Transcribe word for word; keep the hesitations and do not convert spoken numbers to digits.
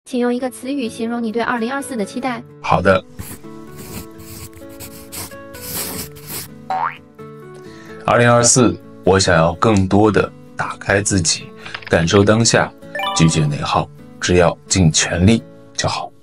请用一个词语形容你对二零二四的期待。 好的。二零二四，我想要更多的打开自己，感受当下，拒绝内耗，只要尽全力就好。